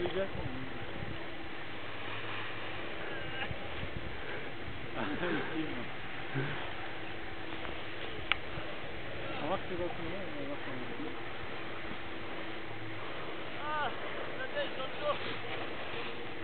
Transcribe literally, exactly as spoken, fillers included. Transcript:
obligation. Ah, ici, on va voir ce que va finir, on va voir comment on va. Ah, la tête dans le dos.